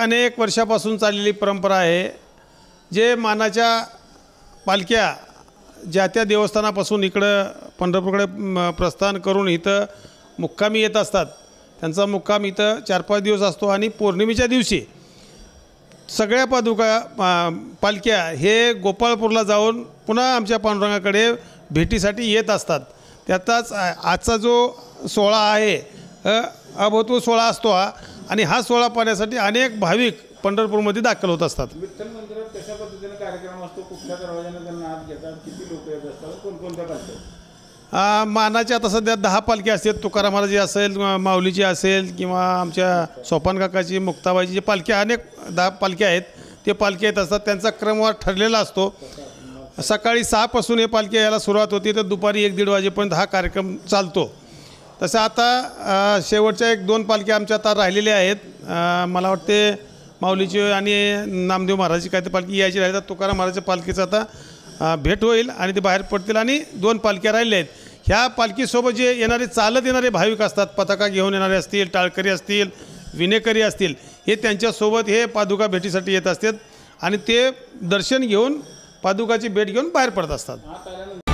अनेक वर्षापासून चाललेली परंपरा आहे। जे मानाच्या पालख्या ज्या त्या देवस्थानापासून इकडं पंढरपूरकडे प्रस्थान करून इथं मुक्कामी येत असतात, त्यांचा मुक्काम इथं 4-5 दिवस असतो आणि पौर्णिमेच्या दिवशी सगळ्या पालख्या हे गोपाळपूरला जाऊन पुन्हा आमच्या पांडुरंगाकडे भेटीसाठी येत असतात। त्यातच आजचा जो सोहळा आहे अभूतपूर्व सोहळा असतो हा, आणि हा सोहळा पाहण्यासाठी अनेक भाविक पंढरपूरमध्ये दाखल होत असतात। विठ्ठल मंदिरात कशा पद्धतीने कार्यक्रम असतो, कुठल्या दरवाजाने त्यांना आत घेतात, किती लोक येत असतात, कोणकोणत्या पालख्या? मानाच्या आता सध्या 10 पालख्या असतात। तुकाराम महाराजी असेल, माऊलीची असेल, किंवा आमच्या सोपान काकाची, मुक्ताबाईची, जे पालख्या अनेक 10 पालख्या आहेत, ते पालख्या येत असतात। त्यांचा क्रमवार ठरलेला असतो। सकाळी 6 पासून हे पालख्या यायला सुरुवात होती तर दुपारी 1-1:30 वाजेपर्यंत हा कार्यक्रम चालतो। तसं आता शेवटच्या 1-2 पालख्या आमच्या आता राहिलेल्या आहेत। मला वाटते माऊलीची आणि नामदेव महाराजची काय ते पालखी यायची राहिली, तर तुकाराम महाराजच्या पालखीचं आता भेट होईल आणि ते बाहेर पडतील, आणि 2 पालख्या राहिल्या आहेत। ह्या पालखीसोबत जे येणारे चालत येणारे भाविक असतात, पताका घेऊन येणारे असतील, टाळकरी असतील, विनेकरी असतील, हे त्यांच्यासोबत हे पादुका भेटीसाठी येत असतात आणि ते दर्शन घेऊन पादुकाची भेट घेऊन बाहेर पडत असतात।